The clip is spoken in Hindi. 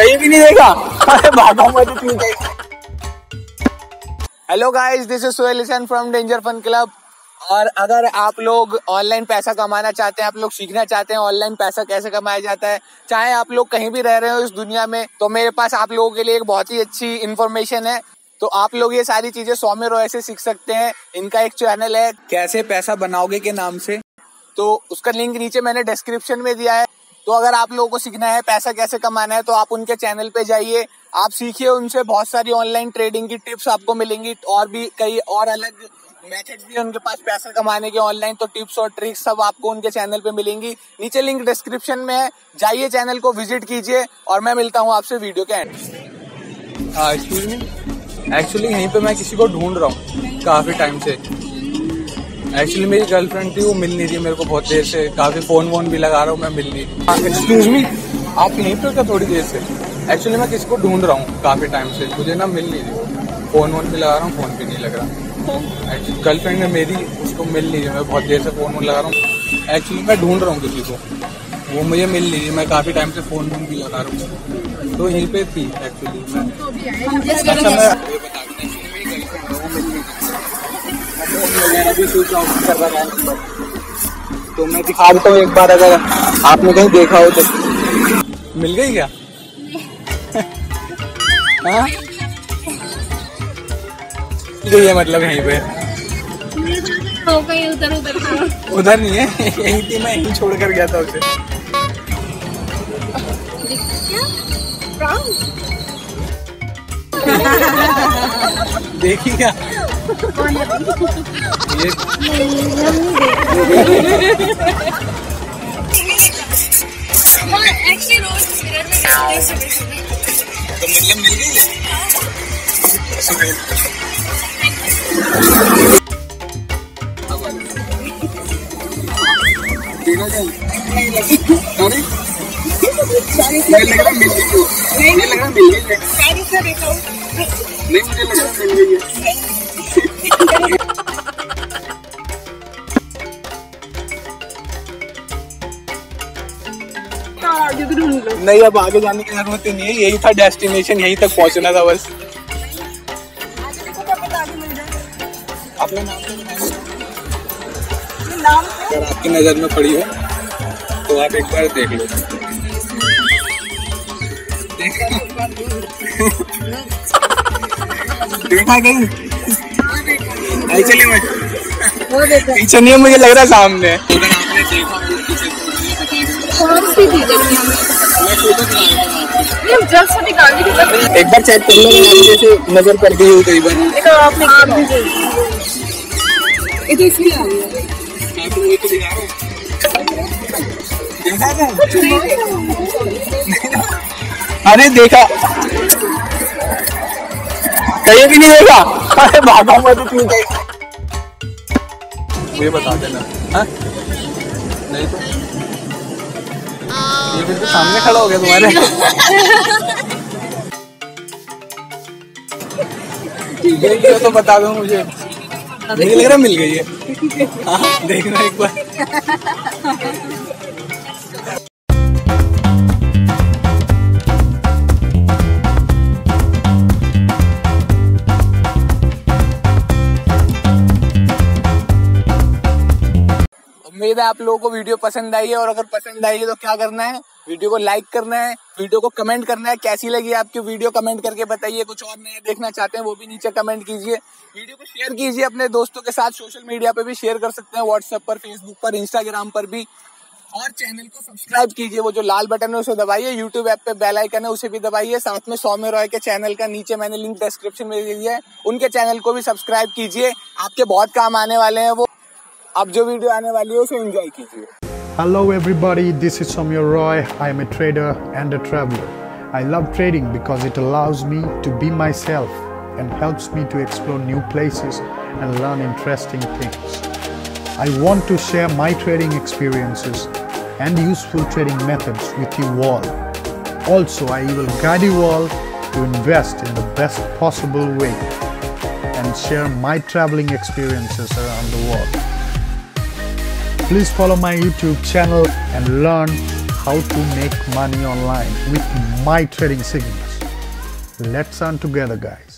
कहीं भी नहीं देखा। अरे भागा मत इतनी कहीं। Hello guys, this is Sohail Hasan from Danger Fun Club. और अगर आप लोग ऑनलाइन पैसा कमाना चाहते हैं, आप लोग सीखना चाहते हैं ऑनलाइन पैसा कैसे कमाया जाता है, चाहे आप लोग कहीं भी रह रहे हो इस दुनिया में, तो मेरे पास आप लोगों के लिए एक बहुत ही अच्छी इन्फॉर्मेशन है। तो आप लोग ये सारी चीजें सौम्य रॉय से सीख सकते हैं। इनका एक चैनल है कैसे पैसा बनाओगे के नाम से, तो उसका लिंक नीचे मैंने डिस्क्रिप्शन में दिया है। तो अगर आप लोगों को सीखना है पैसा कैसे कमाना है तो आप उनके चैनल पे जाइए, आप सीखिए उनसे। बहुत सारी ऑनलाइन ट्रेडिंग की टिप्स आपको मिलेंगी और भी कई और अलग मेथड्स भी उनके पास पैसा कमाने के ऑनलाइन, तो टिप्स और ट्रिक्स सब आपको उनके चैनल पे मिलेंगी। नीचे लिंक डिस्क्रिप्शन में है, जाइए चैनल को विजिट कीजिए और मैं मिलता हूँ आपसे वीडियो के एंड। एक्सक्यूज मी, एक्चुअली यहीं पे मैं किसी को ढूंढ रहा हूँ काफी टाइम से। एक्चुअली मेरी गर्लफ्रेंड थी, वो मिल नहीं रही मेरे को बहुत देर से। काफी फोन वोन भी लगा रहा हूँ, मैं मिल नहीं रही। एक्सक्यूज मी, आप यहीं पे क्या थोड़ी देर से? एक्चुअली मैं किसी को ढूंढ रहा हूँ काफी टाइम से, मुझे ना मिल नहीं रही। फोन वोन भी लगा रहा हूँ, फोन भी नहीं लग रहा। गर्लफ्रेंड है मेरी, उसको मिल नहीं रही। मैं बहुत देर से फोन वोन लगा रहा हूँ। एक्चुअली मैं ढूंढ रहा हूँ किसी को, वो मुझे मिल नहीं रही। मैं काफी टाइम से फोन वोन भी लगा रहा हूँ, तो यहीं पे थी एक्चुअली मैं। अच्छा, मैं भी स्विच ऑफ कर रहा था, तो मैं दिखा देता हूँ एक बार, अगर आपने कहीं देखा हो तो। मिल गई क्या? हाँ, यही है मतलब यहीं पे। उधर नहीं है, यहीं थी, मैं यहीं छोड़ कर गया था उसे। देखी क्या? ये तो मतलब मिल गई है। देखा जाए नहीं लग रहा मिल गई है। नहीं लग रहा मिल गई है। नहीं, मुझे लग रहा मिल गई है। नहीं, अब आगे जाने की जरूरत ही नहीं है, यही था डेस्टिनेशन, यहीं तक पहुंचना था बस। अपना नाम अगर आपकी नजर में पड़ी हो तो आप एक बार देख लो। देखा कहीं? चलिए पीछे नहीं है, मुझे लग रहा है सामने। अगर आपने देखा एक बार चेक कर लो, जैसे नजर पड़ गई हो कई बार। अरे देखा, कहीं भी नहीं देखा। अरे भागा मत इतनी कहीं। ये बता देना। हाँ, नहीं तो ये बिल्कुल सामने खड़ा हो गया तुम्हारे। ठीक है, तो बता दो मुझे। मुझे लग रहा मिल गई है। हाँ, देखना एक बार। उम्मीद है आप लोगों को वीडियो पसंद आई है, और अगर पसंद आई है तो क्या करना है, वीडियो को लाइक करना है, वीडियो को कमेंट करना है। कैसी लगी आपकी वीडियो कमेंट करके बताइए। कुछ और नया देखना चाहते हैं वो भी नीचे कमेंट कीजिए। वीडियो को शेयर कीजिए अपने दोस्तों के साथ, सोशल मीडिया पे भी शेयर कर सकते हैं, व्हाट्सएप पर, फेसबुक पर, इंस्टाग्राम पर भी। और चैनल को सब्सक्राइब कीजिए, वो जो लाल बटन है उसे दबाइए। यूट्यूब ऐप पे बेल आइकन है उसे भी दबाइए। साथ में सौम्य रॉय के चैनल का नीचे मैंने लिंक डिस्क्रिप्शन में दे दिया है, उनके चैनल को भी सब्सक्राइब कीजिए, आपके बहुत काम आने वाले हैं वो। अब जो वीडियो आने वाली है उसे एंजॉय कीजिए। Hello everybody, this is Soumya Roy. I am a trader and a traveler. I love trading because it allows me to be myself and helps me to explore new places and learn interesting things. I want to share my trading experiences and useful trading methods with you all. Also, I will guide you all to invest in the best possible way and share my traveling experiences around the world. Please follow my YouTube channel and learn how to make money online with my trading signals. Let's earn together, guys.